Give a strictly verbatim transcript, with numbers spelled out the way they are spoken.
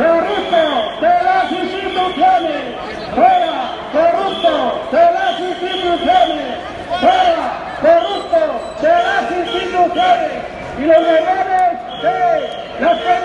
corrupto de las instituciones, fuera, corrupto de las instituciones, fuera, corrupto de las instituciones y los errores de las